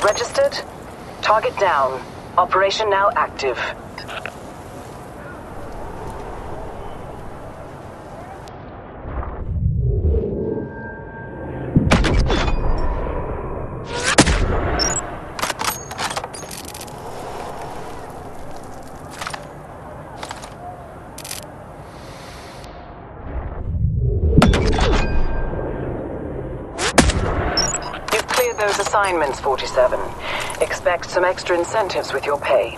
Registered. Target down. Operation now active. Those assignments, 47. Expect some extra incentives with your pay.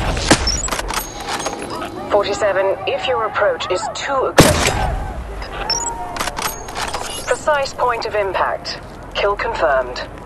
47, if your approach is too aggressive. Precise point of impact. Kill confirmed.